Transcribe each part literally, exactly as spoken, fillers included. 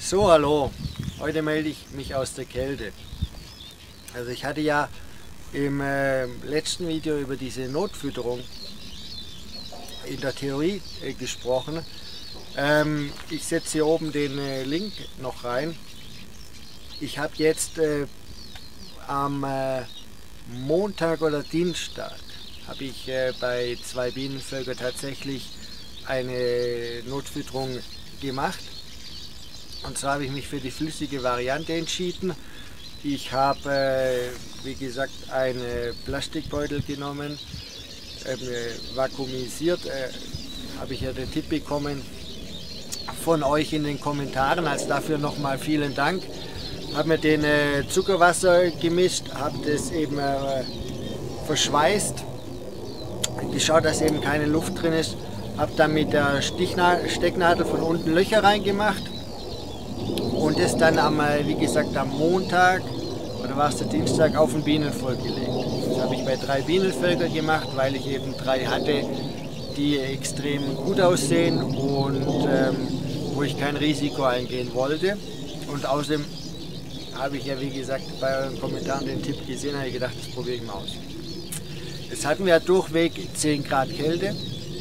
So, hallo. Heute melde ich mich aus der Kälte. Also ich hatte ja im äh, letzten Video über diese Notfütterung in der Theorie äh, gesprochen. Ähm, ich setze hier oben den äh, Link noch rein. Ich habe jetzt äh, am äh, Montag oder Dienstag habe ich äh, bei zwei Bienenvölkern tatsächlich eine Notfütterung gemacht. Und zwar habe ich mich für die flüssige Variante entschieden. Ich habe, äh, wie gesagt, einen Plastikbeutel genommen, ähm, vakuumisiert. Äh, habe ich ja den Tipp bekommen von euch in den Kommentaren. Also dafür nochmal vielen Dank. Habe mir den äh, Zuckerwasser gemischt, habe das eben äh, verschweißt, geschaut, dass eben keine Luft drin ist. Habe dann mit der Stichnadel, Stecknadel von unten Löcher reingemacht. Und das dann am, wie gesagt, am Montag oder war es der Dienstag auf ein Bienenvolk gelegt. Das habe ich bei drei Bienenvölkern gemacht, weil ich eben drei hatte, die extrem gut aussehen und ähm, wo ich kein Risiko eingehen wollte. Und außerdem habe ich ja, wie gesagt, bei euren Kommentaren den Tipp gesehen, habe ich gedacht, das probiere ich mal aus. Jetzt hatten wir durchweg zehn Grad Kälte.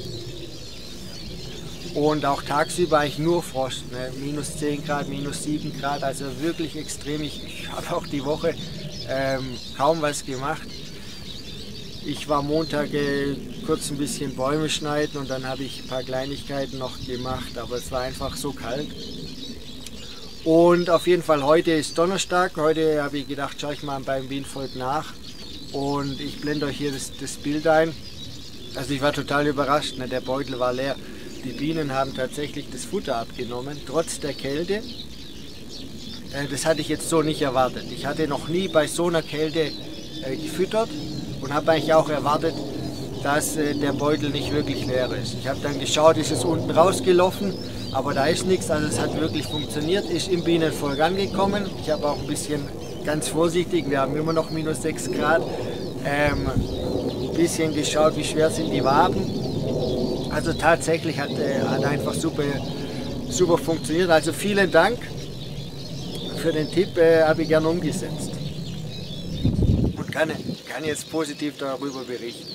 Und auch tagsüber eigentlich nur Frost, ne? Minus zehn Grad, minus sieben Grad, also wirklich extrem. Ich, ich habe auch die Woche ähm, kaum was gemacht. Ich war Montag äh, kurz ein bisschen Bäume schneiden und dann habe ich ein paar Kleinigkeiten noch gemacht, aber es war einfach so kalt. Und auf jeden Fall heute ist Donnerstag, heute habe ich gedacht, schaue ich mal beim Bienenvolk nach und ich blende euch hier das, das Bild ein. Also ich war total überrascht, ne? Der Beutel war leer. Die Bienen haben tatsächlich das Futter abgenommen, trotz der Kälte. Das hatte ich jetzt so nicht erwartet. Ich hatte noch nie bei so einer Kälte gefüttert und habe eigentlich auch erwartet, dass der Beutel nicht wirklich leer ist. Ich habe dann geschaut, ist es unten rausgelaufen, aber da ist nichts, also es hat wirklich funktioniert, ist im Bienenvolk angekommen. Ich habe auch ein bisschen ganz vorsichtig, wir haben immer noch minus sechs Grad, ähm, ein bisschen geschaut, wie schwer sind die Waben. Also tatsächlich hat, äh, hat einfach super, super funktioniert. Also vielen Dank für den Tipp, äh, habe ich gerne umgesetzt. Und kann, kann jetzt positiv darüber berichten.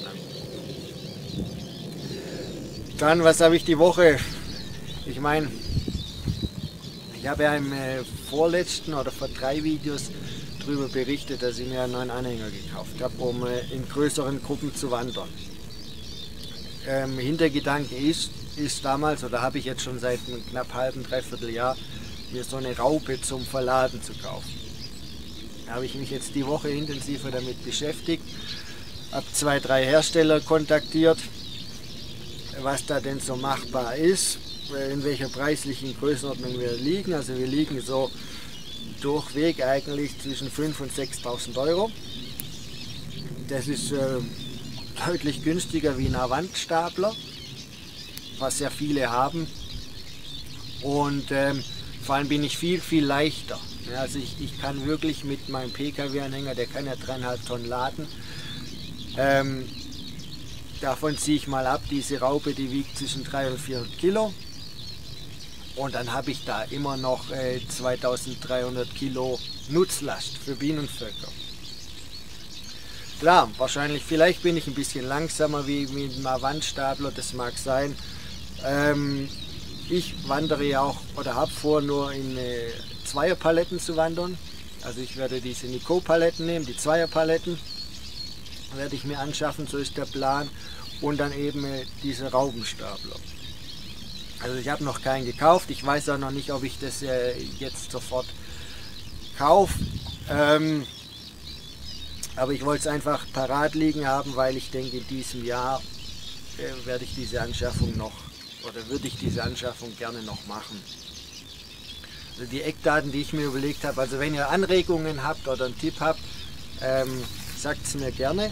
Dann, was habe ich die Woche? Ich meine, ich habe ja im äh, vorletzten oder vor drei Videos darüber berichtet, dass ich mir einen neuen Anhänger gekauft habe, um äh, in größeren Gruppen zu wandern. Ähm, Hintergedanke ist, ist damals, oder habe ich jetzt schon seit einem knapp halben, dreiviertel Jahr, mir so eine Raupe zum Verladen zu kaufen. Da habe ich mich jetzt die Woche intensiver damit beschäftigt, habe zwei, drei Hersteller kontaktiert, was da denn so machbar ist, in welcher preislichen Größenordnung wir liegen. Also wir liegen so durchweg eigentlich zwischen fünftausend und sechstausend Euro. Das ist äh, deutlich günstiger wie ein Avantstapler, was ja viele haben, und ähm, vor allem bin ich viel, viel leichter. Ja, also ich, ich kann wirklich mit meinem P K W-Anhänger, der kann ja dreieinhalb Tonnen laden, ähm, davon ziehe ich mal ab, diese Raupe, die wiegt zwischen dreihundert und vierhundert Kilo, und dann habe ich da immer noch äh, zweitausenddreihundert Kilo Nutzlast für Bienenvölker. Klar, wahrscheinlich, vielleicht bin ich ein bisschen langsamer wie mit dem Avantstapler, das mag sein. Ähm, ich wandere ja auch, oder habe vor, nur in äh, Zweierpaletten zu wandern. Also ich werde diese Nico-Paletten nehmen, die Zweierpaletten werde ich mir anschaffen, so ist der Plan. Und dann eben äh, diese Raupenstapler. Also ich habe noch keinen gekauft, ich weiß auch noch nicht, ob ich das äh, jetzt sofort kaufe. Ähm, Aber ich wollte es einfach parat liegen haben, weil ich denke, in diesem Jahr äh, werde ich diese Anschaffung noch, oder würde ich diese Anschaffung gerne noch machen. Also die Eckdaten, die ich mir überlegt habe, also wenn ihr Anregungen habt oder einen Tipp habt, ähm, sagt es mir gerne.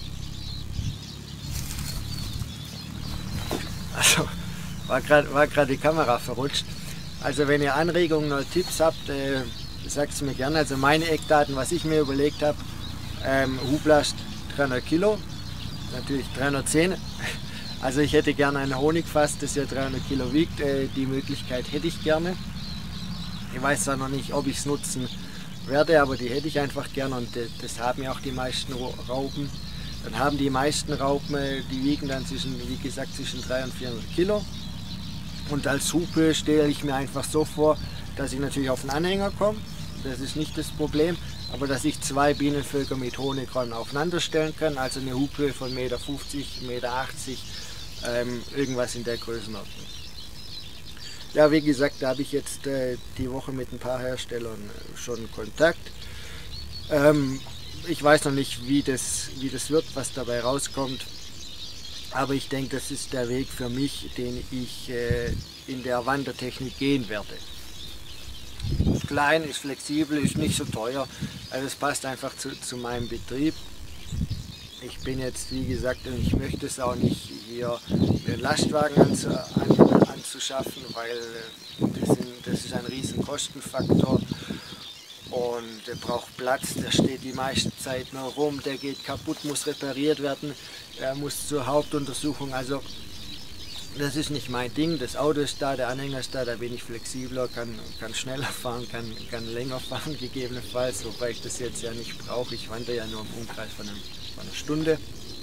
Also war gerade war gerade die Kamera verrutscht. Also wenn ihr Anregungen oder Tipps habt, äh, sagt es mir gerne. Also meine Eckdaten, was ich mir überlegt habe: Ähm, Hublast dreihundert Kilo, natürlich dreihundertzehn. Also ich hätte gerne ein Honigfass, das ja dreihundert Kilo wiegt. Äh, die Möglichkeit hätte ich gerne. Ich weiß zwar noch nicht, ob ich es nutzen werde, aber die hätte ich einfach gern und das haben ja auch die meisten Raupen. Dann haben die meisten Raupen, die wiegen dann zwischen, wie gesagt, zwischen dreihundert und vierhundert Kilo. Und als Hupe stelle ich mir einfach so vor, dass ich natürlich auf den Anhänger komme. Das ist nicht das Problem, aber dass ich zwei Bienenvölker mit Honigräumen aufeinander stellen kann, also eine Hupe von eins Komma fünfzig Meter, eins Komma achtzig Meter, ähm, irgendwas in der Größenordnung. Ja, wie gesagt, da habe ich jetzt äh, die Woche mit ein paar Herstellern äh, schon Kontakt. Ähm, ich weiß noch nicht, wie das, wie das wird, was dabei rauskommt, aber ich denke, das ist der Weg für mich, den ich äh, in der Wandertechnik gehen werde. Ist klein, ist flexibel, ist nicht so teuer, also es passt einfach zu, zu meinem Betrieb. Ich bin jetzt, wie gesagt, und ich möchte es auch nicht hier einen Lastwagen anzu, an, anzuschaffen, weil das, sind, das ist ein riesen Kostenfaktor und der braucht Platz, der steht die meiste Zeit noch rum, der geht kaputt, muss repariert werden, er muss zur Hauptuntersuchung, also das ist nicht mein Ding, das Auto ist da, der Anhänger ist da, da bin ich flexibler, kann, kann schneller fahren, kann, kann länger fahren gegebenenfalls, wobei ich das jetzt ja nicht brauche, ich wandere ja nur im Umkreis von, einem, von einer Stunde.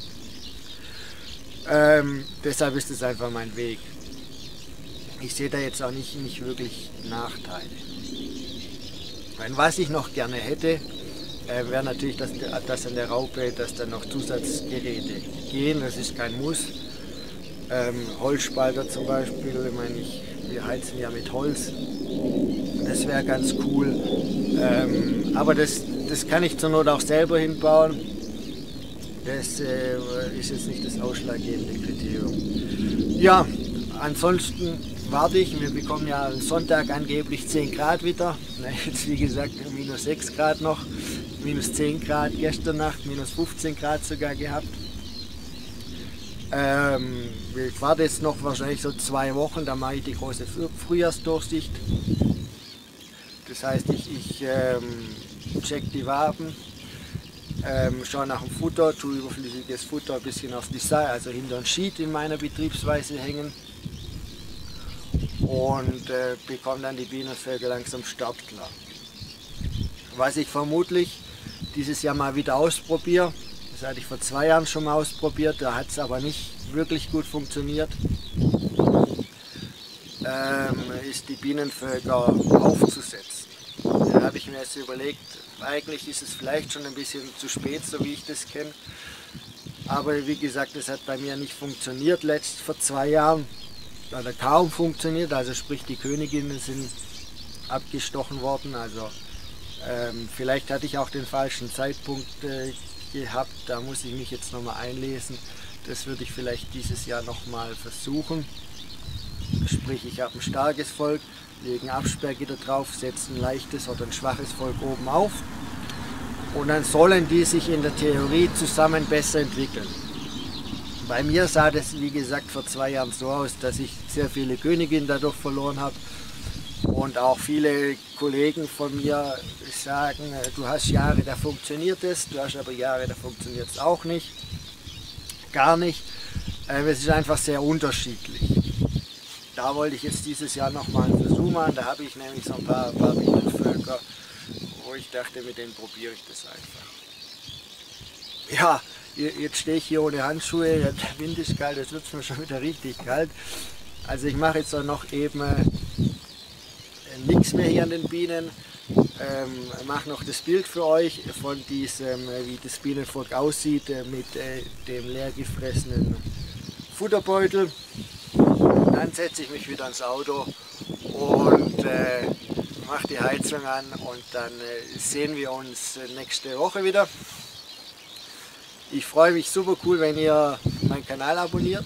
Ähm, deshalb ist es einfach mein Weg. Ich sehe da jetzt auch nicht, nicht wirklich Nachteile. Wenn, was ich noch gerne hätte, äh, wäre natürlich, dass, dass an der Raupe, dass dann noch Zusatzgeräte gehen, das ist kein Muss. Ähm, Holzspalter zum Beispiel, ich meine, ich, wir heizen ja mit Holz, das wäre ganz cool, ähm, aber das, das kann ich zur Not auch selber hinbauen, das äh, ist jetzt nicht das ausschlaggebende Kriterium. Ja, ansonsten warte ich, wir bekommen ja am Sonntag angeblich zehn Grad wieder, jetzt wie gesagt minus sechs Grad noch, minus zehn Grad gestern Nacht, minus fünfzehn Grad sogar gehabt. Ähm, ich warte jetzt noch wahrscheinlich so zwei Wochen, dann mache ich die große Frühjahrsdurchsicht. Das heißt, ich, ich ähm, check die Waben, ähm, schaue nach dem Futter, tue überflüssiges Futter ein bisschen aufs Design, also hinter ein Sheet in meiner Betriebsweise hängen und äh, bekomme dann die Bienenvölker langsam startklar. Was ich vermutlich dieses Jahr mal wieder ausprobiere, das hatte ich vor zwei Jahren schon mal ausprobiert, da hat es aber nicht wirklich gut funktioniert, ähm, ist die Bienenvölker aufzusetzen. Da habe ich mir jetzt überlegt, eigentlich ist es vielleicht schon ein bisschen zu spät, so wie ich das kenne. Aber wie gesagt, das hat bei mir nicht funktioniert, letzt vor zwei Jahren, oder kaum funktioniert, also sprich die Königinnen sind abgestochen worden, also ähm, vielleicht hatte ich auch den falschen Zeitpunkt äh, gehabt, da muss ich mich jetzt nochmal einlesen. Das würde ich vielleicht dieses Jahr nochmal versuchen. Sprich, ich habe ein starkes Volk, lege ein Absperrgitter drauf, setze ein leichtes oder ein schwaches Volk oben auf und dann sollen die sich in der Theorie zusammen besser entwickeln. Bei mir sah das, wie gesagt, vor zwei Jahren so aus, dass ich sehr viele Königinnen dadurch verloren habe. Und auch viele Kollegen von mir sagen, du hast Jahre, da funktioniert es, du hast aber Jahre, da funktioniert es auch nicht, gar nicht. Es ist einfach sehr unterschiedlich. Da wollte ich jetzt dieses Jahr nochmal einen Versuch machen, da habe ich nämlich so ein paar, paar Bienenvölker, wo ich dachte, mit denen probiere ich das einfach. Ja, jetzt stehe ich hier ohne Handschuhe, der Wind ist kalt, jetzt wird es mir schon wieder richtig kalt. Also ich mache jetzt auch noch eben nichts mehr hier an den Bienen, ähm, mache noch das Bild für euch von diesem, wie das Bienenvolk aussieht äh, mit äh, dem leer gefressenen Futterbeutel. Dann setze ich mich wieder ins Auto und äh, mache die Heizung an und dann äh, sehen wir uns nächste Woche wieder. Ich freue mich super cool, wenn ihr meinen Kanal abonniert.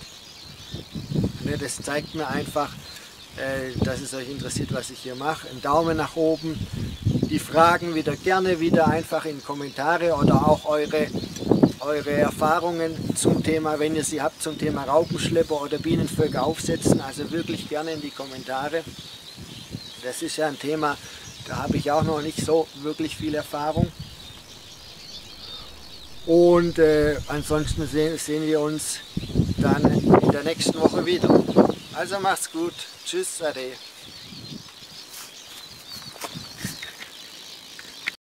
Das zeigt mir einfach, dass es euch interessiert, was ich hier mache. Einen Daumen nach oben. Die Fragen wieder gerne wieder einfach in Kommentare oder auch eure, eure Erfahrungen zum Thema, wenn ihr sie habt, zum Thema Raupenschlepper oder Bienenvölker aufsetzen. Also wirklich gerne in die Kommentare. Das ist ja ein Thema, da habe ich auch noch nicht so wirklich viel Erfahrung. Und äh, ansonsten sehen, sehen wir uns dann in der nächsten Woche wieder. Also macht's gut. Tschüss, Ade.